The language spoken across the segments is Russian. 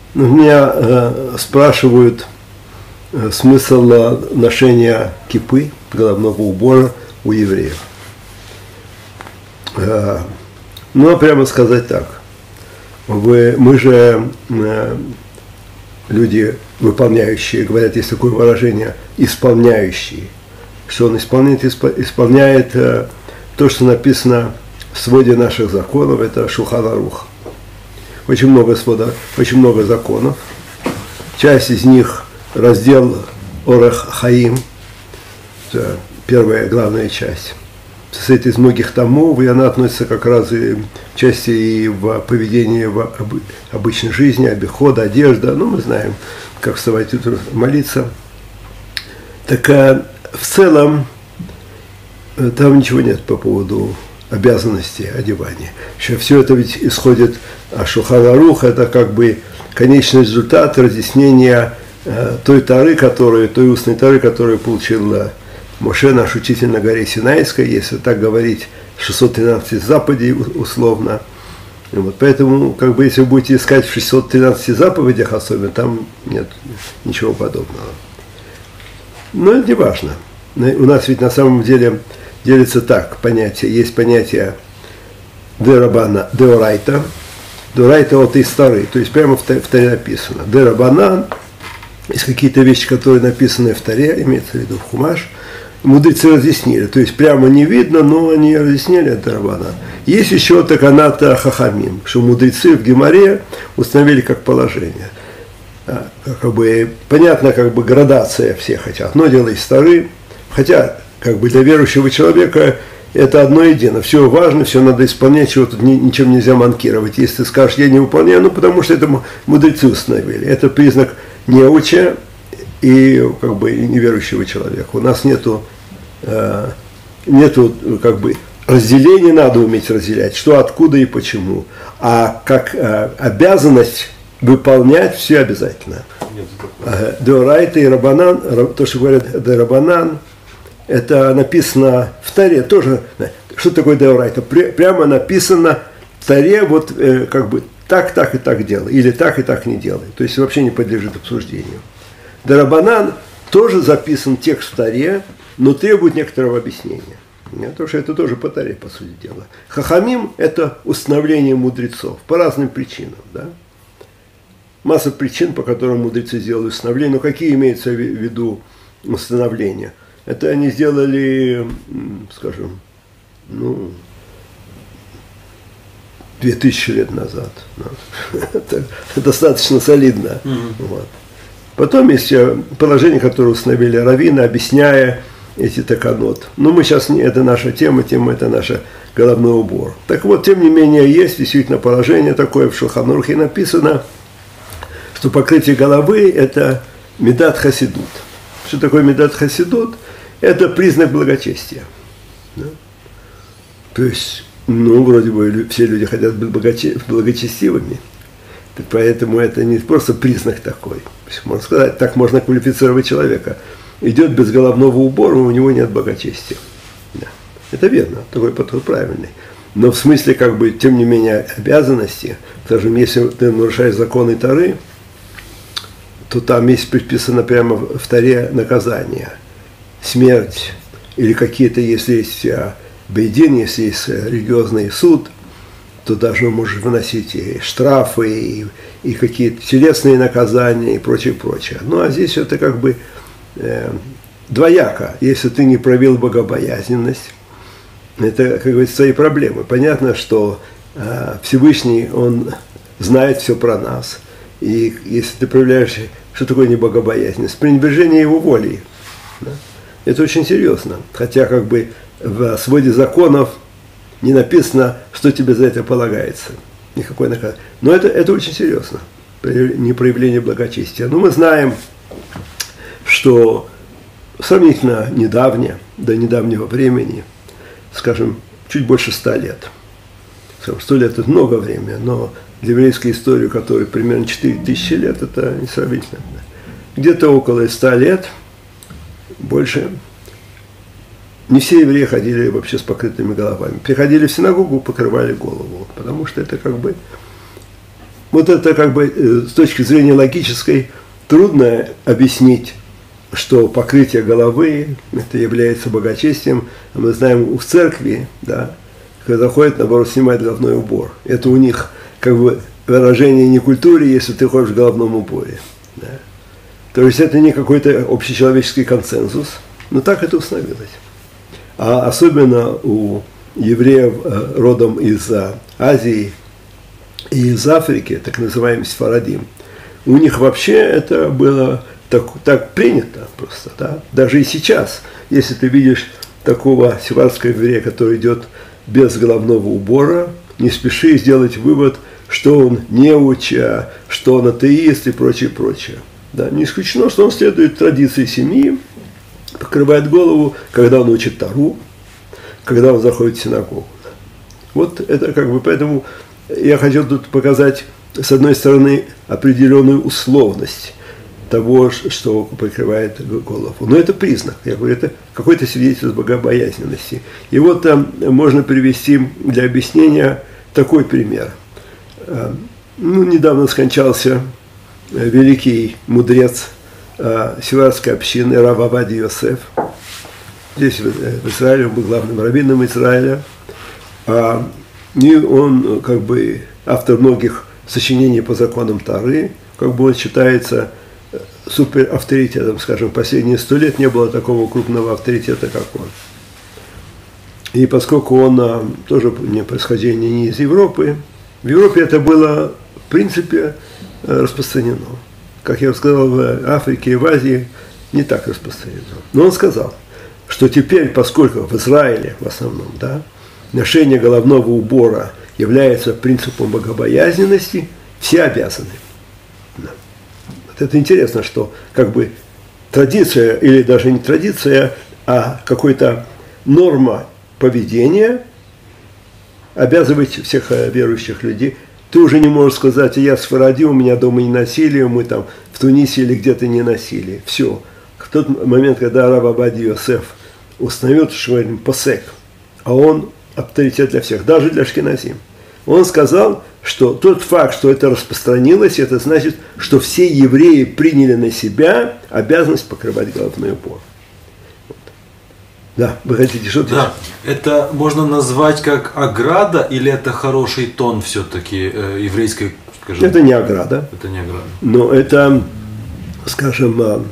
Меня спрашивают смысл ношения кипы, головного убора у евреев. Ну, прямо сказать так. Мы же люди выполняющие, говорят, есть такое выражение, исполняющие. Что он исполняет то, что написано в своде наших законов, это Шулхан Арух. Очень много свода, очень много законов. Часть из них раздел Орех Хаим, это первая главная часть. Состоит из многих томов, и она относится как раз и части и в поведении в обычной жизни, обиход, одежда. Ну, мы знаем, как вставать утром, молиться. Так в целом там ничего нет по поводу обязанности одевания. Еще все это ведь исходит от Шулхан Арух, это как бы конечный результат разъяснения той устной Торы, которую получил Моше, наш учитель на горе Синайской, если так говорить, 613 заповедей условно. И вот поэтому, как бы, если вы будете искать в 613 заповедях особенно, там нет ничего подобного. Но это не важно. У нас ведь на самом деле делится так понятие. Есть понятие деорайта. Деорайта вот из Торы, то есть прямо в Торе написано. Дерабанан, есть какие-то вещи, которые написаны в Торе, имеется в виду в Хумаш, мудрецы разъяснили. То есть прямо не видно, но они разъяснили это Рабанан. Есть еще таканата хахамим, что мудрецы в Гемаре установили как положение. Как бы, понятно, как бы градация всех хотят. Одно дело из Торы, хотя как бы для верующего человека это одно едино. Все важно, все надо исполнять, чего тут ничем нельзя манкировать. Если ты скажешь, я не выполняю, ну потому что это мудрецы установили. Это признак неуча и как бы неверующего человека. У нас нету как бы разделения, надо уметь разделять, что, откуда и почему. А как обязанность выполнять все обязательно. Деорайта и Рабанан, то, что говорят Рабанан, это написано в Торе тоже. Что такое Деорайта? Прямо написано в Торе, вот как бы так и так делай, или так и так не делай. То есть вообще не подлежит обсуждению. Рабанан тоже записан текст в Торе, но требует некоторого объяснения. Потому что это тоже по Торе, по сути дела. Хахамим – это установление мудрецов по разным причинам. Да? Масса причин, по которым мудрецы сделали установление. Но какие имеются в виду установления? Это они сделали, скажем, 2000 лет назад. Это достаточно солидно. Вот. Потом есть положения, которые установили раввины, объясняя эти таканот. Но мы сейчас не это наша тема это наш головной убор. Так вот, тем не менее, есть действительно положение такое, в Шулхан Арухе написано, что покрытие головы – это медат хасидут. Что такое медат хасидут? Это признак благочестия. Да? То есть, вроде бы все люди хотят быть благочестивыми. Поэтому это не просто признак такой. Можно сказать, так можно квалифицировать человека. Идет без головного убора, у него нет благочестия. Да. Это верно, такой подход правильный. Но в смысле, как бы, тем не менее, обязанности, скажем, если ты нарушаешь законы Торы, то там есть предписано прямо в Торе наказание, смерть, или какие-то, если есть бейдин, если есть религиозный суд, то даже можешь выносить и штрафы, и какие-то телесные наказания, и прочее, прочее. Ну, а здесь это как бы двояко. Если ты не проявил богобоязненность, это, как говорится, свои проблемы. Понятно, что Всевышний, Он знает все про нас. И если ты проявляешь, что такое небогобоязненность? Пренебрежение Его волей. Да? Это очень серьезно. Хотя как бы в своде законов не написано, что тебе за это полагается. Никакой наказание. Но это очень серьезно. Не проявление благочестия. Но мы знаем, что сравнительно недавнее, до недавнего времени, скажем, чуть больше 100 лет. 100 лет – это много времени, но для еврейской истории, которой примерно 4000 лет, это не сравнительно. Где-то около 100 лет, больше, не все евреи ходили вообще с покрытыми головами. Приходили в синагогу, покрывали голову, потому что это как бы вот это как бы с точки зрения логической трудно объяснить, что покрытие головы это является богочестием. Мы знаем, в церкви, да, когда ходят, наоборот, снимают головной убор. Это у них как бы выражение не культуры, если ты ходишь в головном уборе. Да. То есть это не какой-то общечеловеческий консенсус, но так это установилось. А особенно у евреев родом из Азии и из Африки, так называемый сефарадим, у них вообще это было так принято просто. Да? Даже и сейчас, если ты видишь такого сефардского еврея, который идет без головного убора, не спеши сделать вывод, что он неуч, что он атеист и прочее, прочее. Да? Не исключено, что он следует традиции семьи, покрывает голову, когда он учит Тору, когда он заходит в синагогу. Вот это как бы, поэтому я хотел тут показать, с одной стороны, определенную условность того, что покрывает голову. Но это признак, я говорю, это какой-то свидетельство богобоязненности. И вот там можно привести для объяснения такой пример. Недавно скончался великий мудрец сефардской общины Рав Авадия Йосеф. Здесь, в Израиле, он был главным раввином Израиля. И он, как бы, автор многих сочинений по законам Торы, как бы он считается суперавторитетом, скажем, последние 100 лет не было такого крупного авторитета, как он. И поскольку он тоже не происхождение не из Европы, в Европе это было, в принципе, распространено. Как я сказал, в Африке и в Азии не так распространено. Но он сказал, что теперь, поскольку в Израиле в основном, да, ношение головного убора является принципом богобоязненности, все обязаны. Да. Вот это интересно, что как бы традиция, или даже не традиция, а какая-то норма поведения обязывает всех верующих людей. Ты уже не можешь сказать, я сфаради, у меня дома не насилие, мы там в Тунисе или где-то не насилие. Все. В тот момент, когда Рав Авадия Йосеф установил, что мы говорим посек, а он авторитет для всех, даже для ашкеназим. Он сказал, что тот факт, что это распространилось, это значит, что все евреи приняли на себя обязанность покрывать головной убор. Вот. Да, вы хотите что-то? Да, это можно назвать как ограда или это хороший тон все-таки еврейской, скажем? Это не ограда. Это не ограда. Но это, скажем,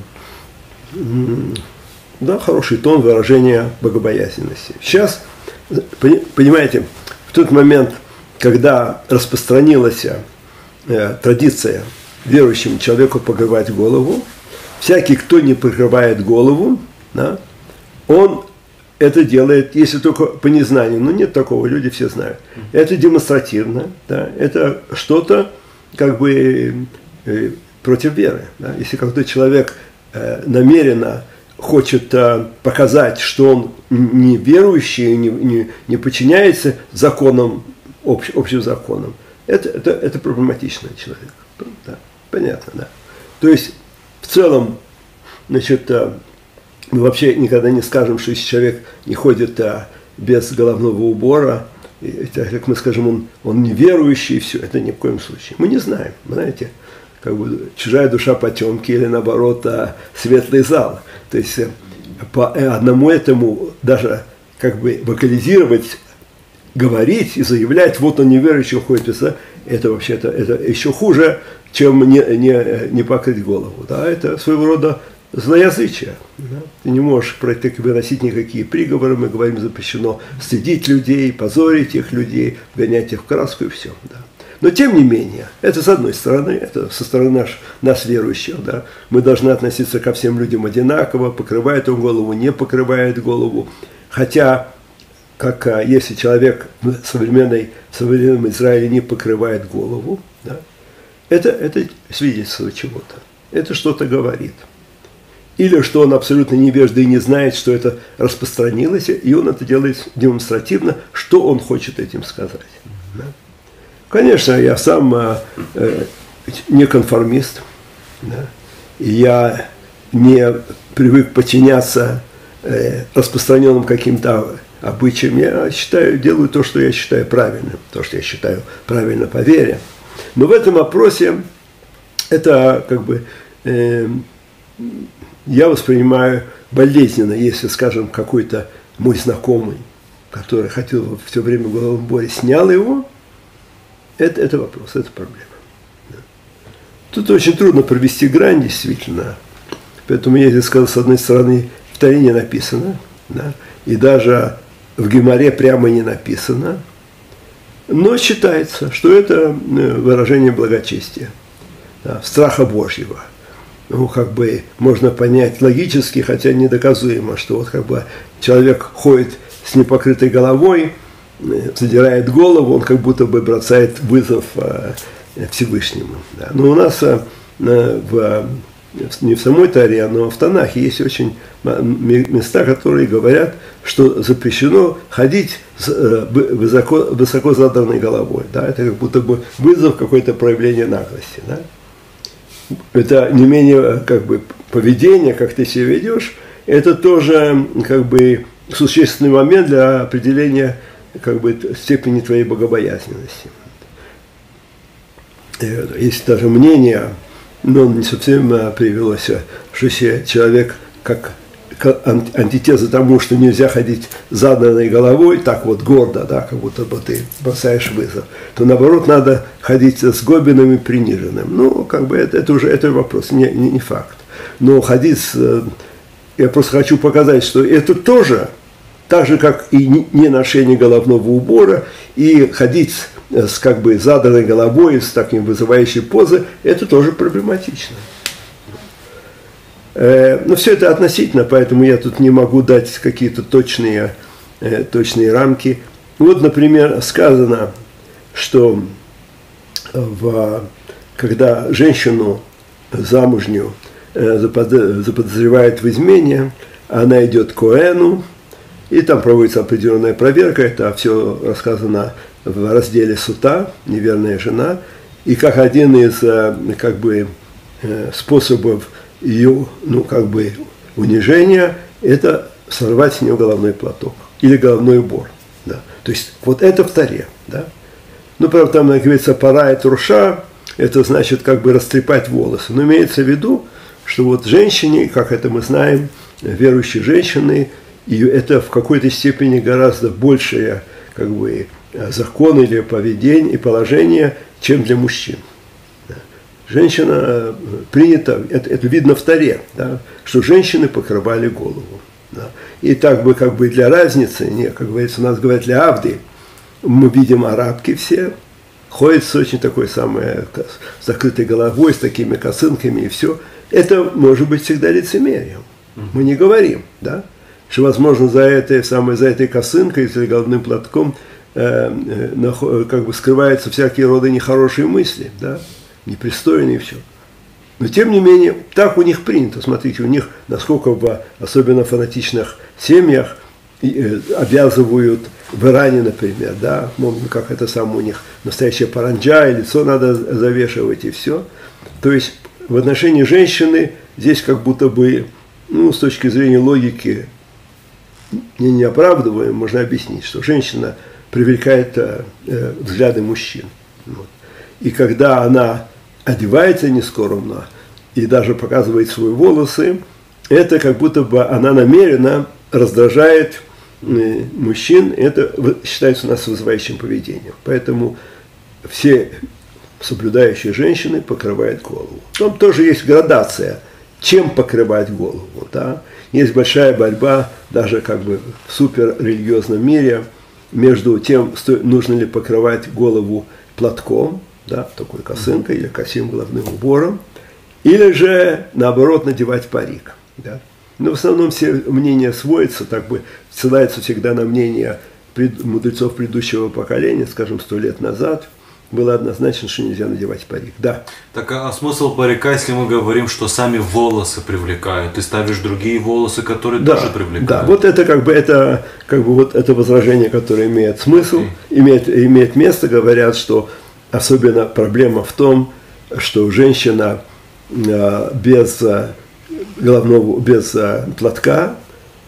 да, хороший тон выражения богобоязненности. Сейчас, понимаете, в тот момент, когда распространилась традиция верующему человеку покрывать голову, всякий, кто не покрывает голову, да, он это делает, если только по незнанию, но нет такого, люди все знают. Это демонстративно, да, это что-то как бы против веры. Да. Если какой-то человек намеренно хочет показать, что он не верующий, не подчиняется законам, общим законам, это проблематичный человек. Да, понятно, да. То есть, в целом, значит, мы вообще никогда не скажем, что если человек не ходит без головного убора, как мы скажем, он неверующий, и все, это ни в коем случае. Мы не знаем, знаете, как бы чужая душа потемки или наоборот светлый зал. То есть по одному этому даже как бы вокализировать, говорить и заявлять, вот он неверующий ходит, это вообще-то это еще хуже, чем не покрыть голову. Да? Это своего рода злоязычие. Да? Ты не можешь выносить никакие приговоры, мы говорим, запрещено стыдить людей, позорить их людей, гонять их в краску и все. Да? Но тем не менее, это с одной стороны, это со стороны нас верующих, да, мы должны относиться ко всем людям одинаково, покрывает он голову, не покрывает голову. Хотя, если человек в современном Израиле не покрывает голову, да, это свидетельство чего-то, это что-то говорит. Или что он абсолютно невежда и не знает, что это распространилось, и он это делает демонстративно, что он хочет этим сказать. Да. Конечно, я сам не конформист, да, и я не привык подчиняться распространенным каким-то обычаям. Я делаю то, что я считаю правильным, то, что я считаю правильно по вере. Но в этом опросе это как бы я воспринимаю болезненно, если, скажем, какой-то мой знакомый, который хотел все время в головном уборе, снял его, это вопрос, это проблема. Тут очень трудно провести грань, действительно. Поэтому я здесь сказал, с одной стороны, в Торе не написано, да, и даже в Гемаре прямо не написано, но считается, что это выражение благочестия, да, страха Божьего. Ну, как бы можно понять логически, хотя недоказуемо, что вот как бы человек ходит с непокрытой головой, задирает голову, он как будто бы бросает вызов Всевышнему. Да. Но у нас не в самой Торе, но в Танахе есть очень места, которые говорят, что запрещено ходить с высоко задранной головой. Да. Это как будто бы вызов, какое-то проявление наглости. Да. Это не менее как бы поведение, как ты себя ведешь, это тоже как бы существенный момент для определения как бы степени твоей богобоязненности. Есть даже мнение, но не совсем привелось, что если человек как антитеза тому, что нельзя ходить заданной головой, так вот гордо, да, как будто бы ты бросаешь вызов, то наоборот надо ходить с гобиным и приниженным. Ну, как бы это уже это вопрос, не факт. Но ходить я просто хочу показать, что это тоже, так же, как и не ношение головного убора, и ходить с как бы заданной головой, с таким вызывающей позой, это тоже проблематично. Но все это относительно, поэтому я тут не могу дать какие-то точные рамки. Вот, например, сказано, что когда женщину замужнюю заподозревают в измене, она идет к коэну, и там проводится определенная проверка, это все рассказано в разделе Сута, неверная жена, и как один из как бы способов ее, ну, как бы унижения, это сорвать с нее головной платок или головной убор. Да. То есть вот это в Торе. Да. Ну, правда, там говорится пара и руша, это значит как бы растрепать волосы. Но имеется в виду, что вот женщине, как это мы знаем, верующие женщины, и это в какой-то степени гораздо большее как бы закон или поведение и положение, чем для мужчин. Женщина принята, это видно в Торе, да, что женщины покрывали голову. Да. И так бы как бы для разницы, не, как говорится, у нас говорят для авды, мы видим арабки все, ходят с очень такой самой с закрытой головой, с такими косынками и все. Это может быть всегда лицемерием. Мы не говорим, да, что, возможно, за этой косынкой, за головным платком как бы скрываются всякие роды нехорошие мысли, да, непристойные и все. Но, тем не менее, так у них принято. Смотрите, у них, насколько в особенно фанатичных семьях обязывают в Иране, например, да, как это самое у них, настоящая паранджа, и лицо надо завешивать, и все. То есть, в отношении женщины здесь как будто бы, ну, с точки зрения логики, не оправдываем, можно объяснить, что женщина привлекает взгляды мужчин. Вот. И когда она одевается нескромно и даже показывает свои волосы, это как будто бы она намеренно раздражает мужчин, это считается у нас вызывающим поведением. Поэтому все соблюдающие женщины покрывают голову. Там тоже есть градация, чем покрывать голову. Да? Есть большая борьба даже как бы в суперрелигиозном мире между тем, нужно ли покрывать голову платком, да, такой косынкой или косым головным убором, или же, наоборот, надевать парик. Да. Но в основном все мнения сводятся, так бы ссылаются всегда на мнение мудрецов предыдущего поколения, скажем, 100 лет назад, было однозначно, что нельзя надевать парик. Да. Так а смысл парика, если мы говорим, что сами волосы привлекают, ты ставишь другие волосы, которые тоже привлекают? Да, вот это как бы вот это возражение, которое имеет смысл, имеет место, говорят, что особенно проблема в том, что женщина без платка,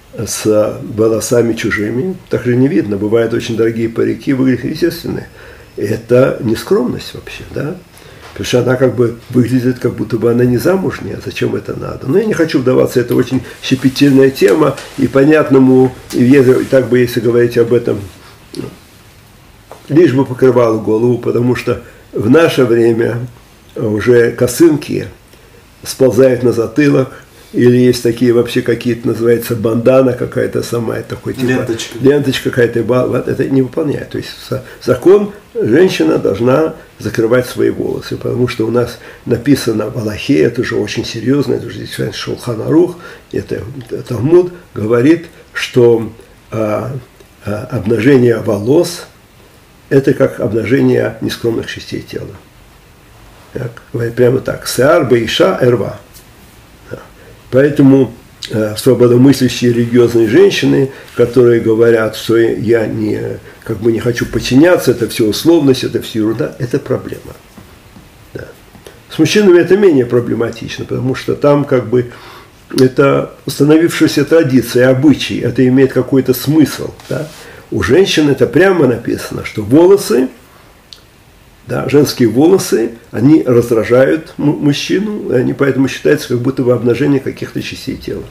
с волосами чужими, так же не видно. Бывают очень дорогие парики, выглядят естественные. это не скромность вообще, да? Потому что она как бы выглядит, как будто бы она не замужняя. Зачем это надо? Но я не хочу вдаваться, это очень щепетильная тема, и понятному, и так бы, если говорить об этом, лишь бы покрывало голову, потому что в наше время уже косынки сползают на затылок, или есть такие вообще какие-то, называется, бандана какая-то самая, такой типа ленточка какая-то, это не выполняет. То есть закон, женщина должна закрывать свои волосы, потому что у нас написано в Аллахе, это же очень серьезно, это же здесь Шулхан Арух, это Талмуд говорит, что обнажение волос – это как обнажение нескромных частей тела. Так, прямо так. Сеар бейша эрва. Поэтому свободомыслящие религиозные женщины, которые говорят, что я как бы не хочу подчиняться, это все условность, это все ерунда, это проблема. Да. С мужчинами это менее проблематично, потому что там как бы это установившаяся традиция, обычай, это имеет какой-то смысл. Да. У женщин это прямо написано, что волосы, да, женские волосы, они раздражают мужчину, и они поэтому считаются как будто бы обнажение каких-то частей тела.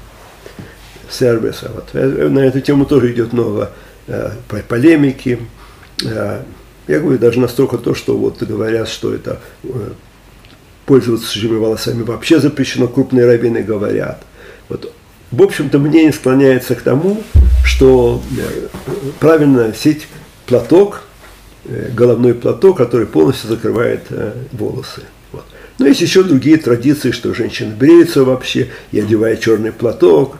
На эту тему тоже идет много полемики. Я говорю, даже настолько то, что вот говорят, что это пользоваться чужими волосами вообще запрещено, крупные раввины говорят. Вот. В общем-то, мнение склоняется к тому, что правильно носить платок, головной платок, который полностью закрывает волосы. Вот. Но есть еще другие традиции, что женщины бреются вообще и одевают черный платок.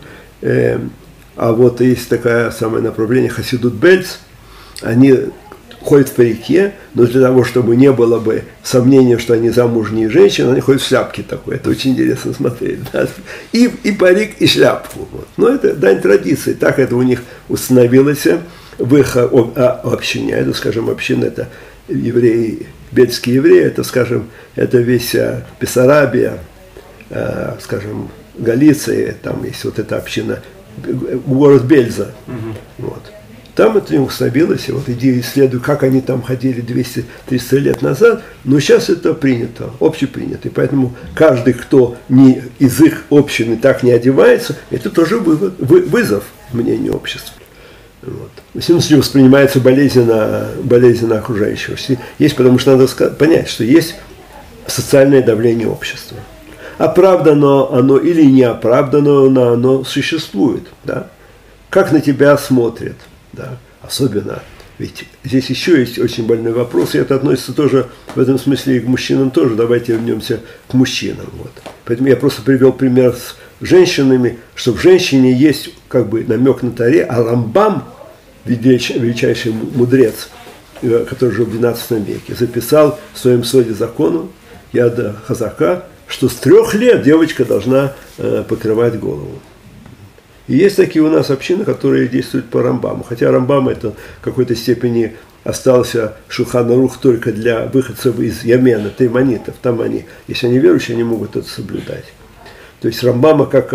А вот есть такое самое направление Хасидут Бельц. Они ходят в парике, но для того, чтобы не было бы сомнения, что они замужние женщины, они ходят в шляпке такой. Это очень интересно смотреть. Да? И парик, и шляпку. Вот. Но это дань традиции. Так это у них установилось в их общине. Это, скажем, община, это евреи, бельские евреи, это, скажем, это весь Бессарабия, скажем, Галиция, там есть вот эта община, город Бельза. Вот. Там это не установилось, и вот иди исследуй, как они там ходили 200-300 лет назад, но сейчас это принято, общепринято. И поэтому каждый, кто не из их общины так не одевается, это тоже вызов мнению общества. Вот. Все воспринимается болезненно окружающего. Есть, потому что надо понять, что есть социальное давление общества. Оправдано оно или не оправдано, но оно существует. Да? Как на тебя смотрят. Да? Особенно, ведь здесь еще есть очень больной вопрос, и это относится тоже в этом смысле и к мужчинам тоже. Давайте вернемся к мужчинам. Вот. Поэтому я просто привел пример с женщинами, что в женщине есть как бы намек на Торе, а Рамбам, величайший мудрец, который жил в XII веке, записал в своем своде закону Яда Хазака, что с 3 лет девочка должна покрывать голову. И есть такие у нас общины, которые действуют по Рамбаму. Хотя Рамбам это в какой-то степени остался Шулхан Арух только для выходцев из Йемена, тайманитов. Там они, если они верующие, они могут это соблюдать. То есть Рамбама как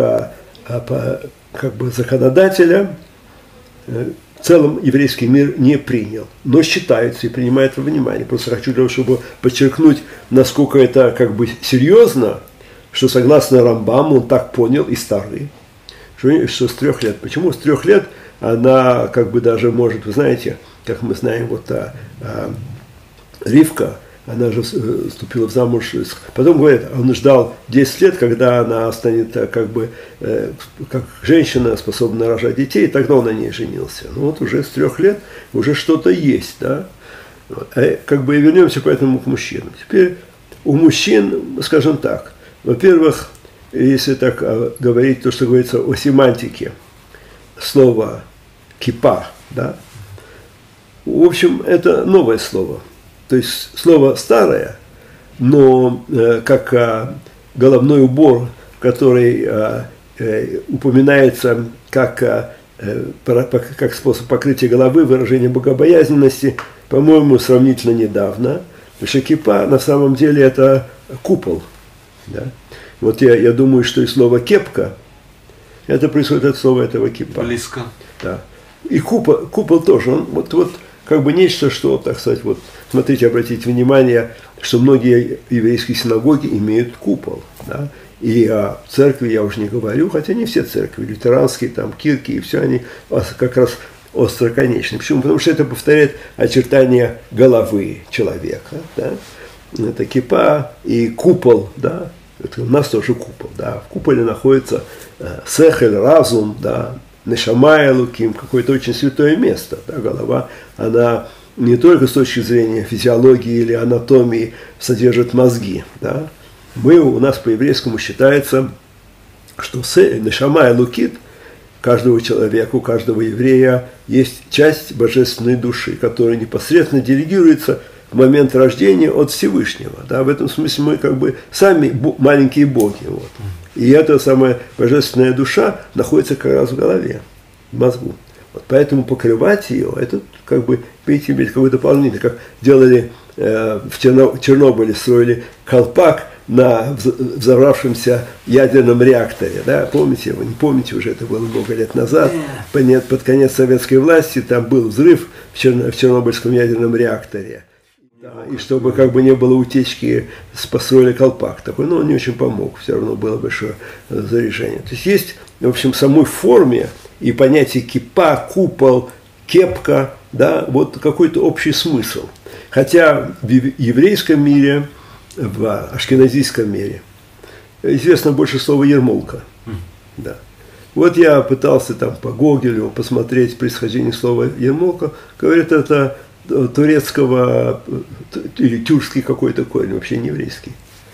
бы законодателя в целом еврейский мир не принял, но считается и принимает во внимание. Просто хочу, чтобы подчеркнуть, насколько это как бы серьезно, что согласно Рамбаму он так понял и старый, что с 3 лет. Почему с 3 лет она как бы даже может, вы знаете, как мы знаем, вот Ривка, она же вступила в замуж, потом, говорят, он ждал 10 лет, когда она станет как бы, как женщина, способна рожать детей, и тогда он на ней женился. Ну вот уже с 3 лет уже что-то есть, да. Вот. Как бы и вернемся поэтому к мужчинам. Теперь у мужчин, скажем так, во-первых, если так говорить, то, что говорится о семантике, слово кипа, да, в общем, это новое слово. То есть слово старое, но как головной убор, который упоминается как способ покрытия головы, выражение богобоязненности, по-моему, сравнительно недавно. Потому что кипа на самом деле это купол. Да? Вот я думаю, что и слово кепка, это происходит от слова этого кипа. Близко. Да. И купол тоже, он вот как бы нечто, что, так сказать, вот, смотрите, обратите внимание, что многие еврейские синагоги имеют купол, да, и о церкви я уже не говорю, хотя не все церкви, лютеранские, там, кирки, и все они как раз остроконечны. Почему? Потому что это повторяет очертания головы человека, да, это кипа и купол, да, это у нас тоже купол, да, в куполе находится сехель, разум, да, нешама элоким, какое-то очень святое место, да, голова, она не только с точки зрения физиологии или анатомии содержит мозги, да. У нас по-еврейскому считается, что нешама элокит каждого человека, у каждого еврея есть часть божественной души, которая непосредственно делегируется в момент рождения от Всевышнего. Да, в этом смысле мы как бы сами маленькие боги. Вот. И эта самая божественная душа находится как раз в голове, в мозгу. Вот поэтому покрывать ее, это как бы иметь какое-то дополнение, как делали в Чернобыле, строили колпак на взорвавшемся ядерном реакторе, да, помните, вы не помните, уже это было много лет назад, под конец советской власти там был взрыв в Чернобыльском ядерном реакторе, да, и чтобы как бы не было утечки, построили колпак такой, но он не очень помог, все равно было большое заряжение. То есть, в общем, в самой форме и понятие кипа, купол, кепка, да, вот какой-то общий смысл. Хотя в еврейском мире, в ашкеназийском мире известно больше слова ермолка. Да. Вот я пытался там по Гогелю посмотреть происхождение слова ермолка. Говорят, это турецкого или тюркский какой-то корень, вообще не еврейский.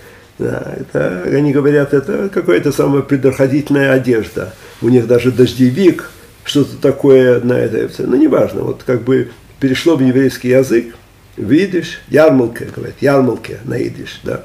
Да, это, они говорят, это какая-то самая предохранительная одежда. У них даже дождевик, что-то такое на это. Ну, неважно, вот как бы перешло в еврейский язык. В идиш, ярмалке, говорят, ярмалке на идиш, да.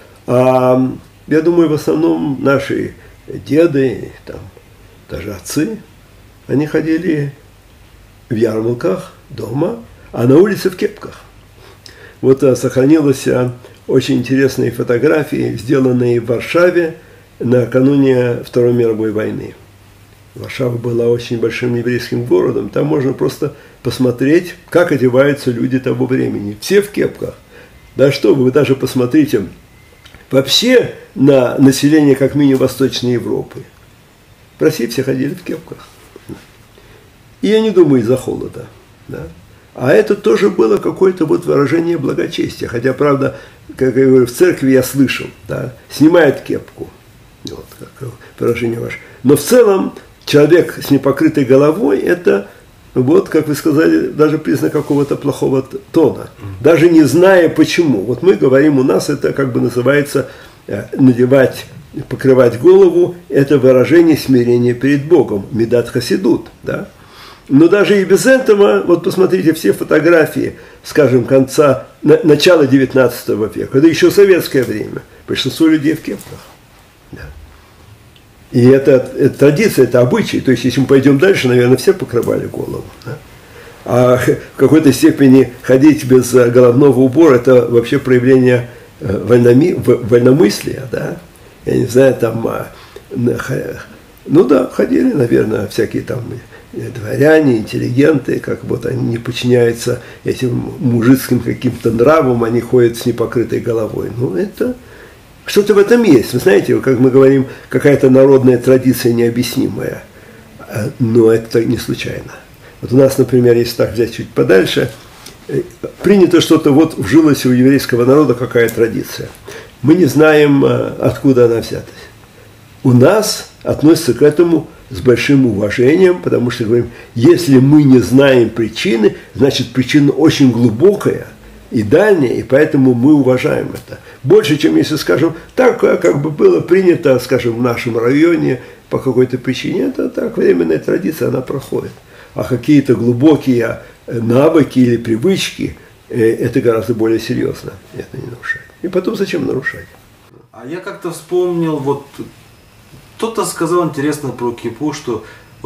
Я думаю, в основном наши деды, там, даже отцы, они ходили в ярмалках дома, а на улице в кепках. Вот сохранилась очень интересные фотографии, сделанные в Варшаве накануне Второй мировой войны. Варшава была очень большим еврейским городом, там можно просто посмотреть, как одеваются люди того времени. Все в кепках. Да что вы даже посмотрите вообще на население, как минимум, Восточной Европы. В России все ходили в кепках. И я не думаю из-за холода. Да? А это тоже было какое-то вот выражение благочестия. Хотя, правда, как я говорю, в церкви я слышал, да, снимают кепку. Вот, как выражение ваше. Но в целом человек с непокрытой головой – это, вот, как вы сказали, даже признак какого-то плохого тона. Даже не зная почему. Вот мы говорим, у нас это как бы называется надевать, покрывать голову – это выражение смирения перед Богом, медат хасидут, да? Но даже и без этого, вот посмотрите, все фотографии, скажем, начала XIX века, это еще советское время, большинство людей в кепках. Да. И это традиция, это обычай, то есть если мы пойдем дальше, наверное, все покрывали голову. Да? А в какой-то степени ходить без головного убора – это вообще проявление вольномыслия, да? Я не знаю, там, ну да, ходили, наверное, всякие там дворяне, интеллигенты, как вот они не подчиняются этим мужицким каким-то нравам, они ходят с непокрытой головой. Ну, это что-то в этом есть. Вы знаете, как мы говорим, какая-то народная традиция необъяснимая. Но это не случайно. Вот у нас, например, если так взять чуть подальше, принято что-то, вот вжилась у еврейского народа какая традиция. Мы не знаем, откуда она взята. У нас относятся к этому с большим уважением, потому что говорим, если мы не знаем причины, значит причина очень глубокая и дальняя, и поэтому мы уважаем это. Больше, чем если, скажем, так, как бы было принято, скажем, в нашем районе по какой-то причине, это так, временная традиция, она проходит. А какие-то глубокие навыки или привычки, это гораздо более серьезно, это не нарушает. И потом зачем нарушать? А я как-то вспомнил, вот кто-то сказал интересно про кипу, что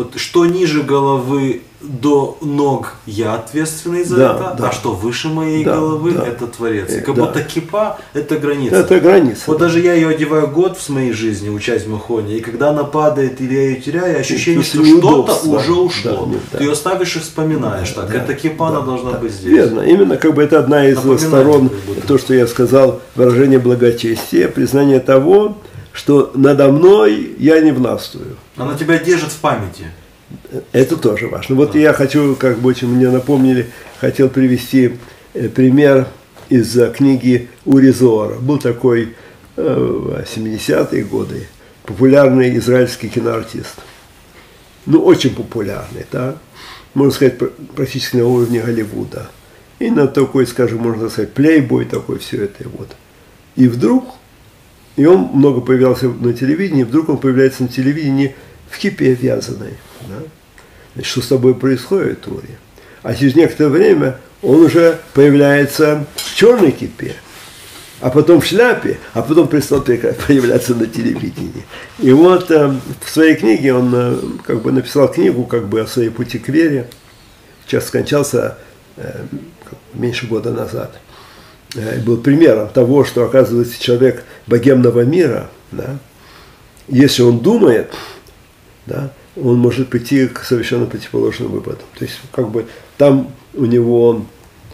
вот что ниже головы до ног я ответственный за это, а что выше моей головы это Творец. И как будто кипа это граница. Это граница. Вот даже я ее одеваю год в моей жизни, учась в Махоне, и когда она падает или я ее теряю, ощущение, что что-то уже ушло. Ты ее ставишь и вспоминаешь так. Эта кипа, она должна быть здесь. Верно. Именно как бы это одна из сторон, то, что я сказал, выражение благочестия, признание того, что надо мной я не властвую. Она тебя держит в памяти. Это тоже важно. Вот я хочу, как бы очень мне напомнили, хотел привести пример из книги Ури Зоара. Был такой в 70-е годы популярный израильский киноартист. Ну, очень популярный, да? Можно сказать, практически на уровне Голливуда. И на такой, скажем, можно сказать, плейбой такой, все это вот. И вдруг, и он много появлялся на телевидении, вдруг он появляется на телевидении в кипе вязаной. Да? Значит, что с тобой происходит, Ури? А через некоторое время он уже появляется в черной кипе, а потом в шляпе, а потом перестал появляться на телевидении. И вот в своей книге он как бы написал книгу как бы о своей пути к вере. Сейчас скончался меньше года назад. Был примером того, что, оказывается, человек богемного мира, да, если он думает, да, он может прийти к совершенно противоположным выводам. То есть, как бы, там у него,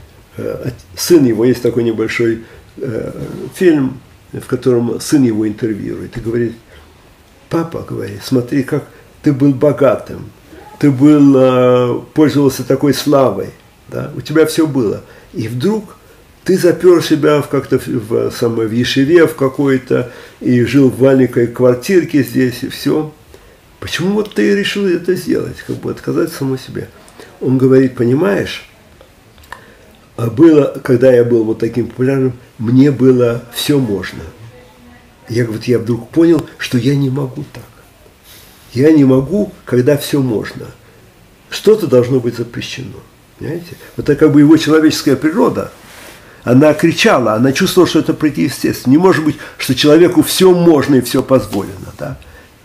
сын его, есть такой небольшой фильм, в котором сын его интервьюирует и говорит: папа, говорит, смотри, как ты был богатым, ты был, пользовался такой славой, да, у тебя все было, и вдруг ты запер себя как-то в ешиве в какой-то и жил в маленькой квартирке здесь, и все. Почему вот ты решил это сделать, как бы отказать самому себе? Он говорит: понимаешь, было, когда я был вот таким популярным, мне было все можно. Я вдруг понял, что я не могу так. Я не могу, когда все можно. Что-то должно быть запрещено. Понимаете? Вот это как бы его человеческая природа. Она кричала, она чувствовала, что это противоестественно. Не может быть, что человеку все можно и все позволено. Да?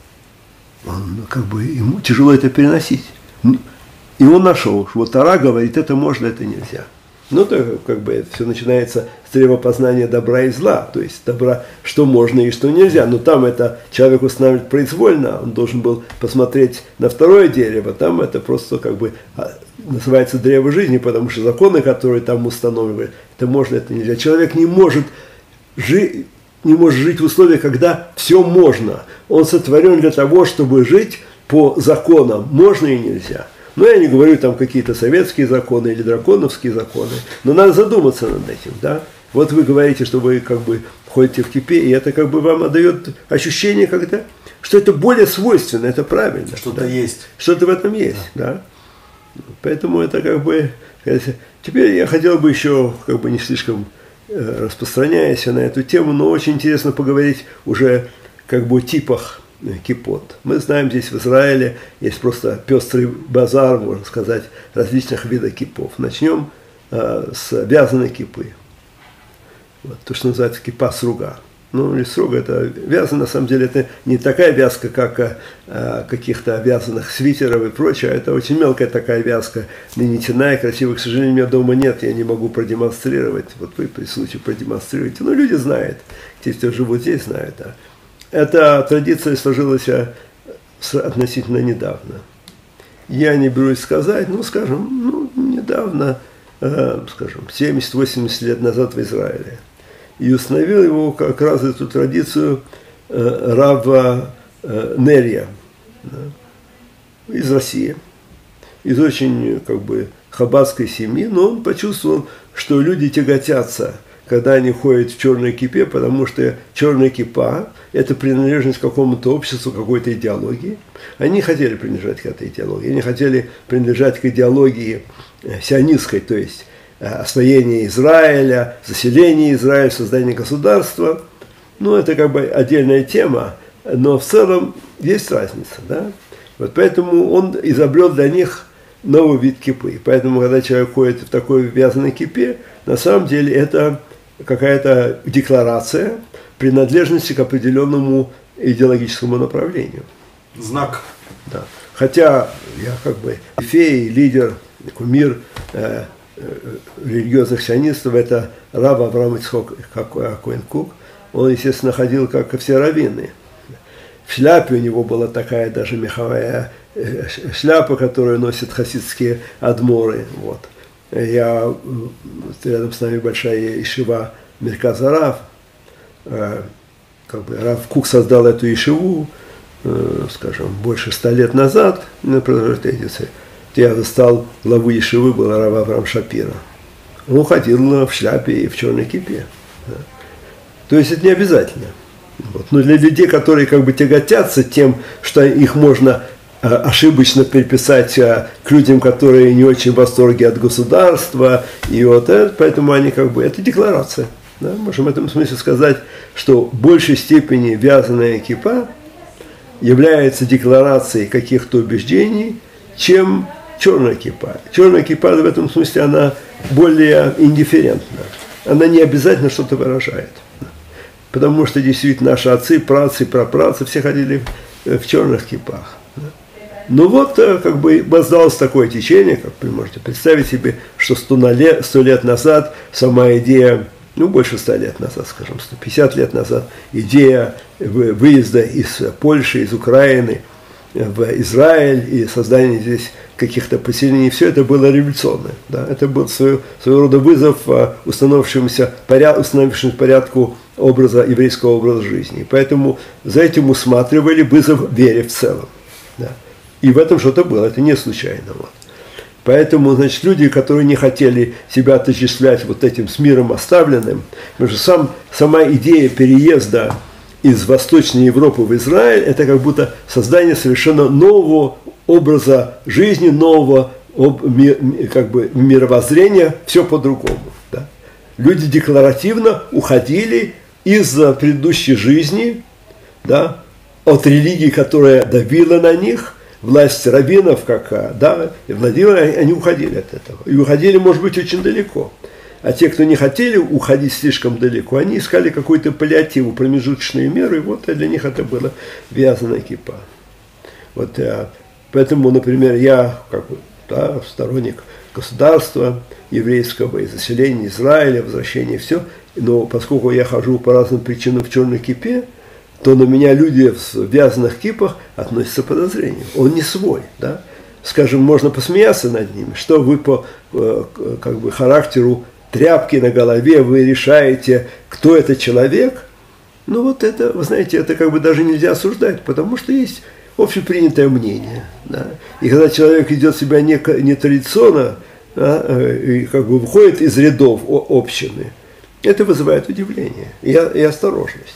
Он, как бы, ему тяжело это переносить. И он нашел, что вот Тора говорит, это можно, это нельзя. Ну, то как бы все начинается с древопознания добра и зла, то есть добра, что можно и что нельзя. Но там это человек устанавливает произвольно, он должен был посмотреть на второе дерево, там это просто как бы называется древо жизни, потому что законы, которые там установлены, это можно, это нельзя. Человек не может жить в условиях, когда все можно. Он сотворен для того, чтобы жить по законам, можно и нельзя. Но я не говорю там какие-то советские законы или драконовские законы, но надо задуматься над этим, да. Вот вы говорите, что вы как бы ходите в кипе, и это как бы вам отдает ощущение, когда, что это более свойственно, это правильно. Что-то есть. Что-то в этом есть, да. Поэтому это как бы... Теперь я хотел бы еще, как бы не слишком распространяясь на эту тему, но очень интересно поговорить уже как бы о типах кипот. Мы знаем, здесь в Израиле есть просто пестрый базар, можно сказать, различных видов кипов. Начнем с вязаной кипы. Вот, то, что называется кипа сруга. Ну, или сруга, это вязано, на самом деле, это не такая вязка, как каких-то вязаных свитеров и прочее, это очень мелкая такая вязка, не нитяная, красивая. К сожалению, у меня дома нет, я не могу продемонстрировать. Вот вы при случае продемонстрируете. Ну, люди знают, те, кто живут здесь, знают. Эта традиция сложилась относительно недавно. Я не берусь сказать, ну, скажем, недавно, скажем, 70-80 лет назад в Израиле. И установил его как раз эту традицию Рава Нерия, да, из России, из очень как бы хаббатской семьи, но он почувствовал, что люди тяготятся, когда они ходят в черной кипе, потому что черная кипа – это принадлежность к какому-то обществу, какой-то идеологии. Они не хотели принадлежать к этой идеологии, они хотели принадлежать к идеологии сионистской, то есть освоение Израиля, заселение Израиля, создание государства. Ну, это как бы отдельная тема, но в целом есть разница, да? Вот поэтому он изобрел для них новый вид кипы. Поэтому, когда человек ходит в такой вязаной кипе, на самом деле это какая-то декларация принадлежности к определенному идеологическому направлению. Знак. Да. Хотя я как бы фей, лидер, кумир религиозных сионистов, это рав Авраам Ицхок Коэн Кук. Он, естественно, ходил, как и все раввины. В шляпе у него была такая даже меховая шляпа, которую носят хасидские адморы. Вот. Рядом с нами большая ешива Мерказ Рав. Как бы Рав Кук создал эту ешиву, скажем, больше 100 лет назад. Я застал главу ешивы, был рав Авраам Шапира. Он ходил в шляпе и в черной кипе. Да. То есть это не обязательно. Вот. Но для людей, которые как бы тяготятся тем, что их можно ошибочно приписать к людям, которые не очень в восторге от государства, и вот это, поэтому они как бы, это декларация. Да? Можем в этом смысле сказать, что в большей степени вязаная кипа является декларацией каких-то убеждений, чем черная кипа. Черная кипа в этом смысле она более индифферентна. Она не обязательно что-то выражает. Потому что действительно наши отцы, праотцы, прапраотцы все ходили в черных кипах. Ну вот, как бы создалось такое течение, как вы можете представить себе, что 100 лет назад сама идея, ну больше 100 лет назад, скажем, 150 лет назад, идея выезда из Польши, из Украины в Израиль и создания здесь каких-то поселений, все это было революционное. Да? Это был своего рода вызов установившемуся порядку еврейского образа жизни. Поэтому за этим усматривали вызов вере в целом. Да? И в этом что-то было, это не случайно. Вот. Поэтому, значит, люди, которые не хотели себя отождествлять вот этим с миром оставленным, потому что сама идея переезда из Восточной Европы в Израиль, это как будто создание совершенно нового образа жизни, нового как бы мировоззрения, все по-другому. Да? Люди декларативно уходили из предыдущей жизни, да, от религии, которая давила на них, власть раввинов, и Владимир, они уходили от этого. И уходили, может быть, очень далеко. А те, кто не хотели уходить слишком далеко, они искали какую-то паллиативу, промежуточные меры, и вот для них это было вязаная кипа. Вот, поэтому, например, я сторонник государства еврейского и заселения Израиля, возвращения, все, но поскольку я хожу по разным причинам в черной кипе, то на меня люди в вязаных кипах относятся с подозрением. Он не свой, да? Скажем, можно посмеяться над ними, что вы по как бы характеру тряпки на голове, вы решаете, кто это человек. Ну вот это, вы знаете, это как бы даже нельзя осуждать, потому что есть общепринятое мнение. Да? И когда человек ведет себя нетрадиционно, да, и как бы выходит из рядов общины, это вызывает удивление и осторожность.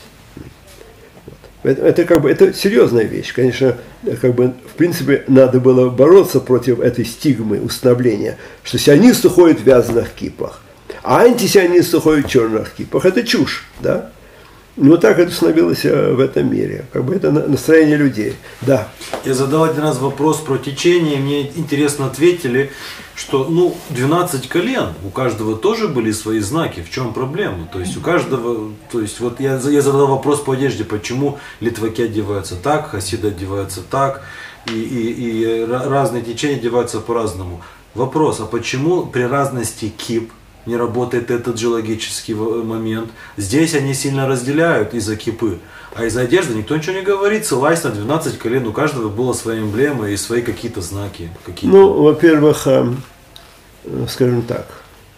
Это как бы это серьезная вещь. Конечно, как бы, в принципе, надо было бороться против этой стигмы установления, что сионисты ходят в вязаных кипах, а антисионисты ходят в черных кипах. Это чушь, да? Но так это становилось в этом мире. Как бы это настроение людей. Да. Я задал один раз вопрос про течение, и мне интересно ответили, что 12 колен, у каждого тоже были свои знаки. В чем проблема? То есть у каждого, то есть вот я задал вопрос по одежде, почему литваки одеваются так, хасиды одеваются так, и разные течения одеваются по-разному. Вопрос, а почему при разности кип не работает этот же логический момент? Здесь они сильно разделяют из-за кипы, а из-за одежды никто ничего не говорит, ссылаясь на 12 колен, у каждого была своя эмблема и свои какие-то знаки. Ну, во-первых, скажем так,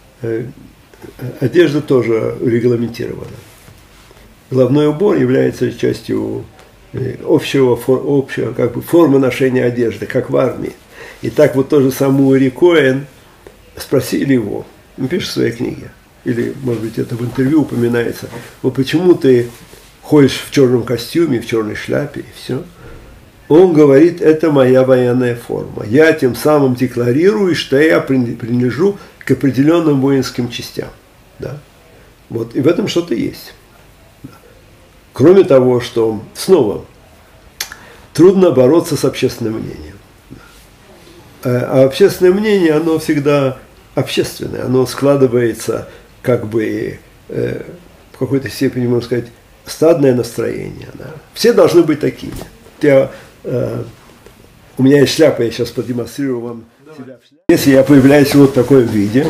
одежда тоже регламентирована. Головной убор является частью общего как бы формы ношения одежды, как в армии. И так вот тоже саму Ури Коэн спросили его, он пишет в своей книге, или, может быть, это в интервью упоминается, вот почему ты ходишь в черном костюме, в черной шляпе, и все. Он говорит, это моя военная форма. Я тем самым декларирую, что я принадлежу к определенным воинским частям. Да? Вот, и в этом что-то есть. Да. Кроме того, что, снова, трудно бороться с общественным мнением. А общественное мнение, оно всегда общественное, оно складывается как бы в какой-то степени, можно сказать, стадное настроение. Да. Все должны быть такими. у меня есть шляпа, я сейчас продемонстрирую вам себя в шляпе. Если я появляюсь вот в таком виде,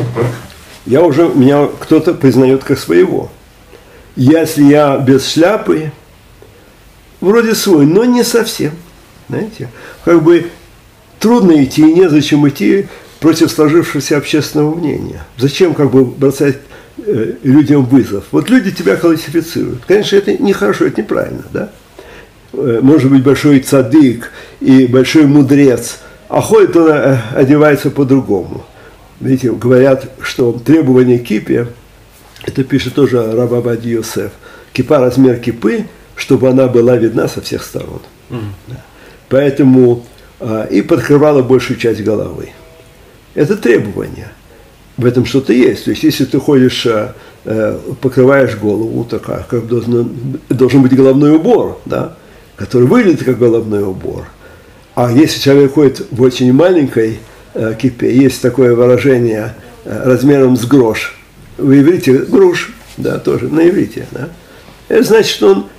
меня кто-то признает как своего. Если я без шляпы, вроде свой, но не совсем. Знаете, как бы трудно идти, и незачем идти против сложившегося общественного мнения. Зачем как бы бросать людям вызов? Вот люди тебя классифицируют. Конечно, это нехорошо, это неправильно, да? Может быть, большой цадык и большой мудрец, а ходит он, одевается по-другому. Видите, говорят, что требование кипи, это пишет тоже Рав Овадия Йосеф, кипа, размер кипы, чтобы она была видна со всех сторон. Да. Поэтому и подкрывала большую часть головы. Это требование. В этом что-то есть. То есть, если ты ходишь, покрываешь голову, то как должен быть головной убор, да, который выглядит как головной убор. А если человек ходит в очень маленькой кипе, есть такое выражение размером с грош. В иврите груш, да, тоже на иврите, да. Это значит, что он,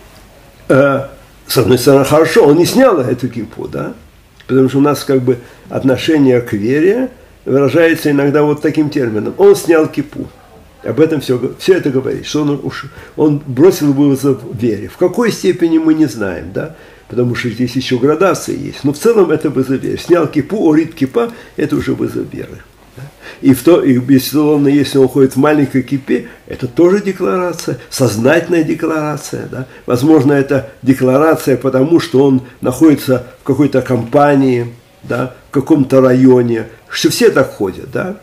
с одной стороны, хорошо, он не снял эту кипу, да, потому что у нас как бы отношение к вере выражается иногда вот таким термином. Он снял кипу. Об этом все это говорит, что он бросил вызов вере. В какой степени мы не знаем, да, потому что здесь еще градации есть. Но в целом это вызов веры. Снял кипу, орит кипа, это уже вызов веры. Да? И безусловно, если он ходит в маленькой кипе, это тоже декларация, сознательная декларация. Да? Возможно, это декларация потому, что он находится в какой-то компании, да, в каком-то районе, что все так ходят, да.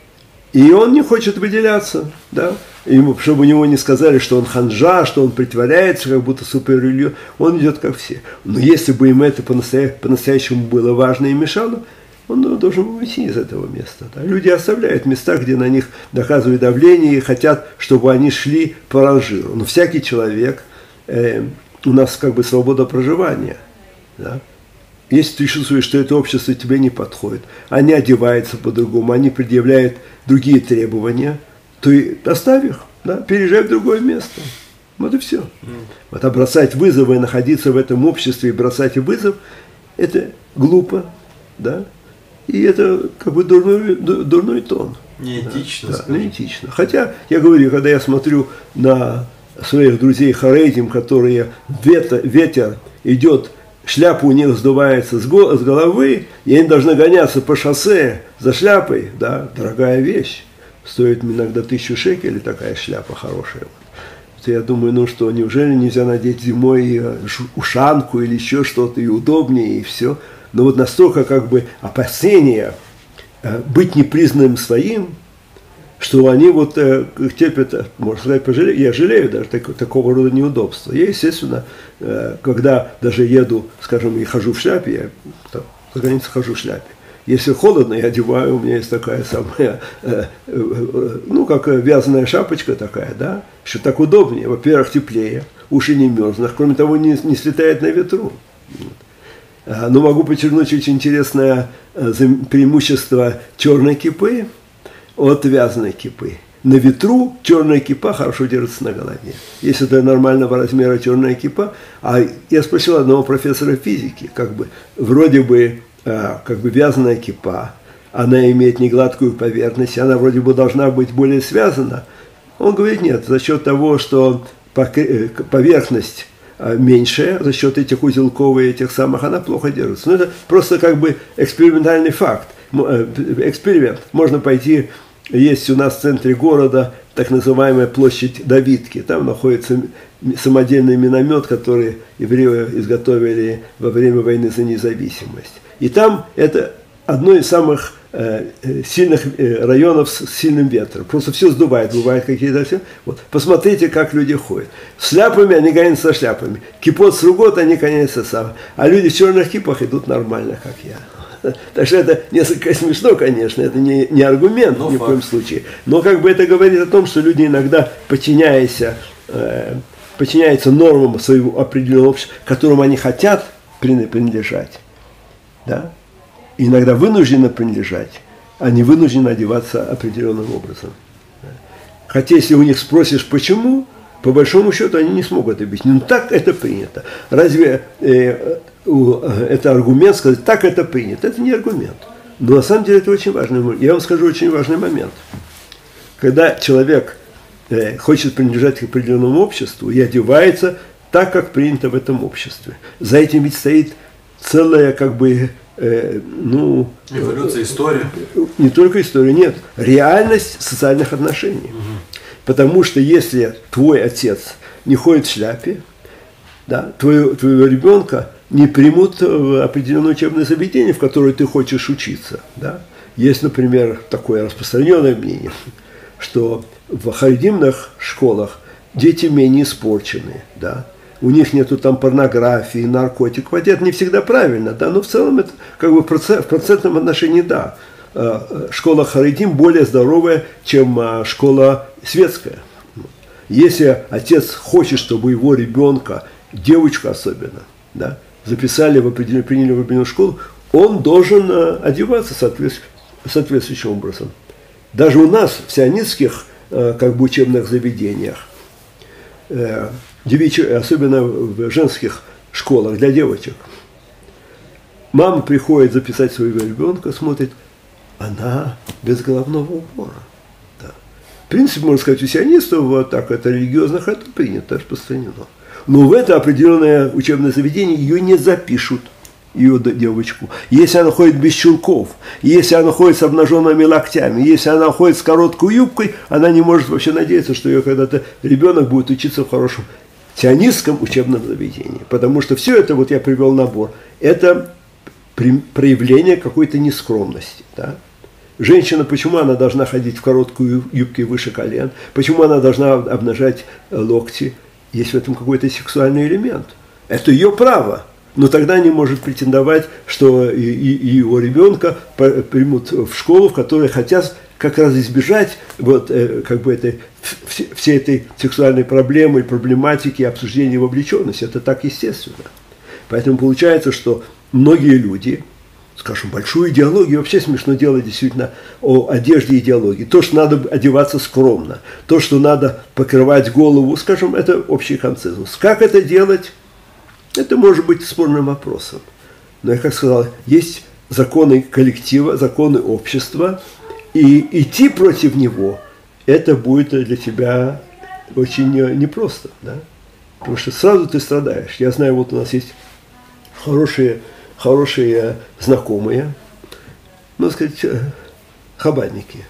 И он не хочет выделяться, да, чтобы у него не сказали, что он ханжа, что он притворяется, как будто суперрелигиозный, он идет как все. Но если бы ему это по-настоящему было важно и мешало, он должен уйти из этого места. Да. Люди оставляют места, где на них доказывают давление и хотят, чтобы они шли по ранжиру. Но всякий человек, у нас как бы свобода проживания, да. Если ты чувствуешь, что это общество тебе не подходит, они одеваются по-другому, они предъявляют другие требования, то и оставь их, да, переезжай в другое место. Вот и все. Вот, а бросать вызовы и находиться в этом обществе и бросать вызов, это глупо, да, и это как бы дурной тон. Неэтично. Да, неэтично. Хотя, я говорю, когда я смотрю на своих друзей харедим, которые ветер идет, шляпа у них сдувается с головы, и они должны гоняться по шоссе за шляпой, да, дорогая вещь, стоит иногда 1000 шекелей такая шляпа хорошая. Вот. Я думаю, ну что, неужели нельзя надеть зимой ушанку или еще что-то, и удобнее, и все. Но вот настолько как бы опасения быть непризнанным своим, что они вот терпят, можно сказать, я жалею даже такого рода неудобства. Я, естественно, когда даже еду, скажем, и хожу в шляпе, я за границей хожу в шляпе. Если холодно, я одеваю, у меня есть такая самая, ну, как вязаная шапочка такая, да, что так удобнее. Во-первых, теплее, уши не мерзнут, кроме того, не слетает на ветру. Но могу подчеркнуть очень интересное преимущество черной кипы от вязаной кипы. На ветру черная кипа хорошо держится на голове. Если это нормального размера черная кипа, а я спросил одного профессора физики, как бы вроде бы как бы вязаная кипа, она имеет не гладкую поверхность, она вроде бы должна быть более связана. Он говорит, нет, за счет того, что поверхность меньшая, за счет этих узелков и этих самых, она плохо держится. Но это просто как бы экспериментальный факт, эксперимент. Можно пойти. Есть у нас в центре города так называемая площадь Давидки. Там находится самодельный миномет, который евреи изготовили во время войны за независимость. И там это одно из самых сильных районов с сильным ветром. Просто все сдувает, бывают какие-то все. Вот. Посмотрите, как люди ходят. С шляпами они гоняются со шляпами. Кипот с ругот они гоняются сам. А люди в черных кипах идут нормально, как я. Так что это несколько смешно, конечно, это не аргумент ни в коем случае. Но как бы это говорит о том, что люди иногда, подчиняются нормам своего определенного общества, которому они хотят принадлежать, да? Иногда вынуждены принадлежать, а не вынуждены одеваться определенным образом. Хотя если у них спросишь, почему, по большому счету они не смогут объяснить. Ну так это принято. Разве это аргумент сказать, так это принято. Это не аргумент. Но на самом деле это очень важный момент. Я вам скажу очень важный момент. Когда человек хочет принадлежать к определенному обществу и одевается так, как принято в этом обществе. За этим ведь стоит целая, как бы, эволюция, история. Не только история, нет. Реальность социальных отношений. Потому что если твой отец не ходит в шляпе, да, твоего ребенка не примут в определенное учебное заведение, в которое ты хочешь учиться. Да. Есть, например, такое распространенное мнение, что в харидимных школах дети менее испорченные, да. У них нету там порнографии, наркотиков. Хотя это не всегда правильно, да, но в целом это как бы в процентном отношении да. Школа харидим более здоровая, чем школа светская. Если отец хочет, чтобы его ребенка, девочку особенно, да, записали приняли в определенную школу, он должен одеваться соответствующим образом. Даже у нас в сионистских как бы учебных заведениях, особенно в женских школах для девочек, мама приходит записать своего ребенка, смотрит, она без головного убора. Да. В принципе, можно сказать, у сионистов вот так, это религиозных, это принято, распространено. Но в это определенное учебное заведение ее не запишут, ее девочку. Если она ходит без чулков, если она ходит с обнаженными локтями, если она ходит с короткой юбкой, она не может вообще надеяться, что ее когда-то ребенок будет учиться в хорошем сионистском учебном заведении. Потому что все это, вот я привел набор, это проявление какой-то нескромности. Да? Женщина, почему она должна ходить в короткую юбке выше колен? Почему она должна обнажать локти? Есть в этом какой-то сексуальный элемент. Это ее право. Но тогда не может претендовать, что и его ребенка примут в школу, в которой хотят как раз избежать вот, как бы всей этой сексуальной проблемы, проблематики, обсуждения вовлеченности. Это так естественно. Поэтому получается, что многие люди, скажем, большую идеологию, вообще смешно делать действительно о одежде идеологии. То, что надо одеваться скромно, то, что надо покрывать голову, скажем, это общий консенсус. Как это делать? Это может быть спорным вопросом. Но я как сказал, есть законы коллектива, законы общества, и идти против него, это будет для тебя очень непросто. Да? Потому что сразу ты страдаешь. Я знаю, вот у нас есть хорошие знакомые, можно сказать, хабадники.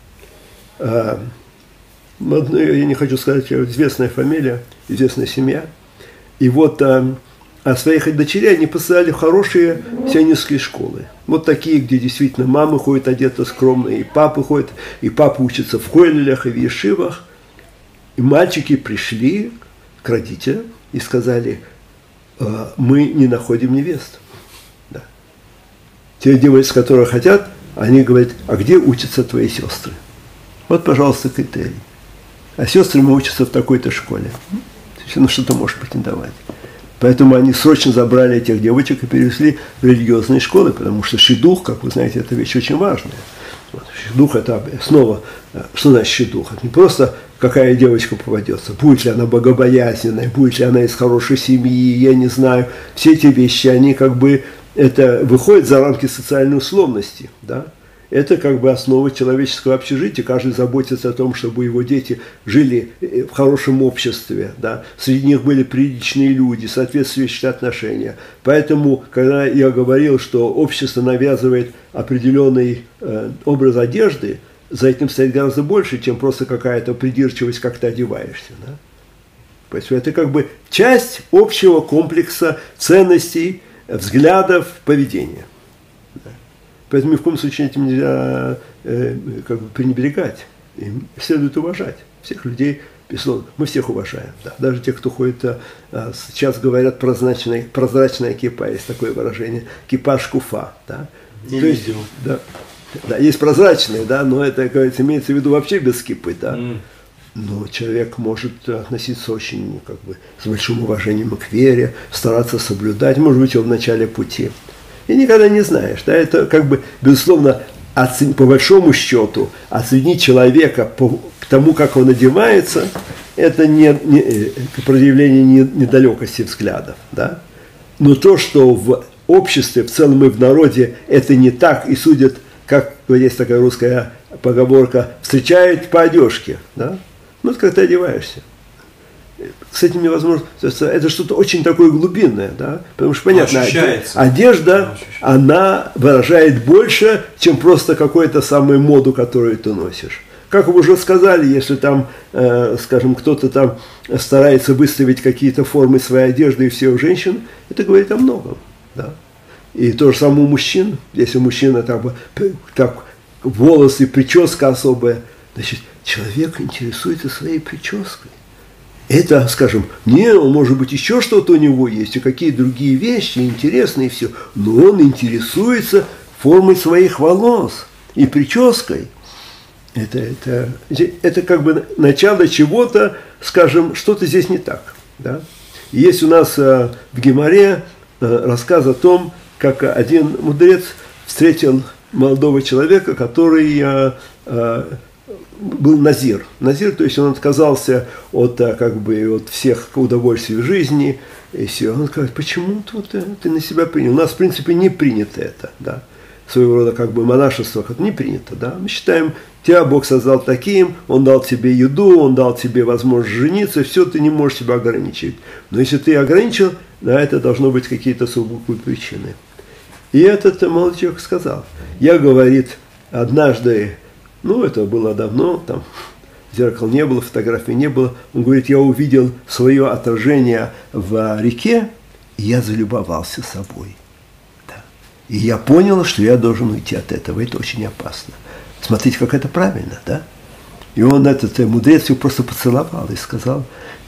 Я не хочу сказать, известная фамилия, известная семья. И вот своих дочерей они посылали в хорошие сионистские школы. Вот такие, где действительно мамы ходят одеты скромно, и папы ходят, и папа учится в колледжах и в ешивах. И мальчики пришли к родителям и сказали, мы не находим невест. Да. Те девочки, которые хотят, они говорят, а где учатся твои сестры? Вот, пожалуйста, критерий. А сестры мы учатся в такой-то школе. Ну, что ты можешь претендовать? Поэтому они срочно забрали этих девочек и перевезли в религиозные школы, потому что шидух, как вы знаете, это вещь очень важная. Вот, шидух – это снова, что значит шидух? Это не просто какая девочка попадется, будет ли она богобоязненной, будет ли она из хорошей семьи, я не знаю. Все эти вещи, они как бы, это выходят за рамки социальной условности, да? Это как бы основа человеческого общежития. Каждый заботится о том, чтобы его дети жили в хорошем обществе. Да? Среди них были приличные люди, соответствующие отношения. Поэтому, когда я говорил, что общество навязывает определенный образ одежды, за этим стоит гораздо больше, чем просто какая-то придирчивость, как ты одеваешься. Да? Поэтому это как бы часть общего комплекса ценностей, взглядов, поведения. Поэтому ни в коем случае этим нельзя как бы пренебрегать. Им следует уважать всех людей. Безусловно, мы всех уважаем. Да. Даже те, кто ходит, сейчас говорят прозрачная кипа, есть такое выражение, кипа шкуфа. Да. Не видел. Да, есть прозрачные, да, но это, как говорится, имеется в виду вообще без кипы. Да. Но человек может относиться очень как бы, с большим уважением к вере, стараться соблюдать, может быть, его в начале пути. И никогда не знаешь, да, это как бы, безусловно, по большому счету, оценить человека по тому, как он одевается, это не проявление недалекости взглядов, да. Но то, что в обществе, в целом и в народе это не так, и судят, как есть такая русская поговорка, встречают по одежке, да? Ну, как ты одеваешься. С этим невозможно. Это что-то очень такое глубинное, да? Потому что, понятно, одежда, она выражает больше, чем просто какую-то самую моду, которую ты носишь. Как вы уже сказали, если там, скажем, кто-то там старается выставить какие-то формы своей одежды и все у женщин, это говорит о многом, да? И то же самое у мужчин. Если мужчина так волосы, прическа особая, значит, человек интересуется своей прической. Это, скажем, может быть, еще что-то у него есть, и какие другие вещи интересные, и все. Но он интересуется формой своих волос и прической. Это как бы начало чего-то, скажем, что-то здесь не так. Да? Есть у нас в Гемаре рассказ о том, как один мудрец встретил молодого человека, который был назир. Назир, то есть он отказался от всех удовольствий в жизни. И все. Он говорит, почему ты на себя принял? У нас, в принципе, не принято это. Да? Своего рода монашество не принято. Да? Мы считаем, тебя Бог создал таким, Он дал тебе еду, Он дал тебе возможность жениться, все, ты не можешь себя ограничивать. Но если ты ограничил, да, это должно быть какие-то сугубые причины. И этот молодой человек сказал, я, говорит, однажды, это было давно, там зеркал не было, фотографии не было, он говорит, я увидел свое отражение в реке, и я залюбовался собой. Да. И я понял, что я должен уйти от этого, это очень опасно. Смотрите, как это правильно, да? И он, этот мудрец, его просто поцеловал и сказал,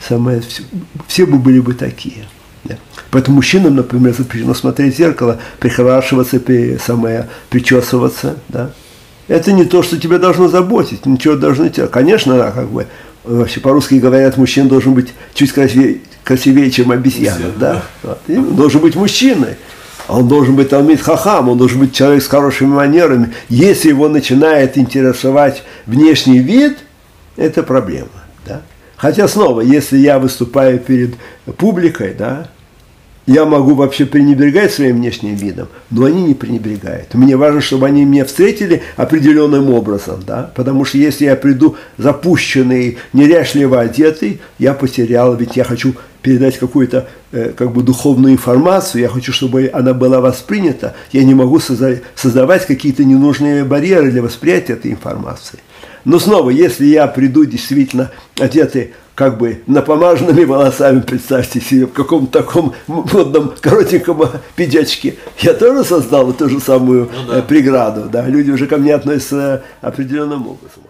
все бы были бы такие. Да. Поэтому мужчинам, например, запрещено смотреть в зеркало, прихорашиваться, причесываться, да. Это не то, что тебя должно заботить, ничего должно тебя. Конечно, вообще по-русски говорят, мужчина должен быть чуть красивее, чем обезьяна, да. Вот. Он должен быть мужчиной. Он должен быть талмид хахам, он должен быть человек с хорошими манерами. Если его начинает интересовать внешний вид, это проблема. Да? Хотя снова, если я выступаю перед публикой, да, я могу вообще пренебрегать своим внешним видом, но они не пренебрегают. Мне важно, чтобы они меня встретили определенным образом, да? Потому что если я приду запущенный, неряшливо одетый, я потерял, ведь я хочу передать какую-то духовную информацию, я хочу, чтобы она была воспринята, я не могу создавать какие-то ненужные барьеры для восприятия этой информации. Но снова, если я приду действительно одетый напомаженными волосами, представьте себе, в каком-то таком модном коротеньком пиджачке, я тоже создал ту же самую преграду. Да? Люди уже ко мне относятся определенным образом.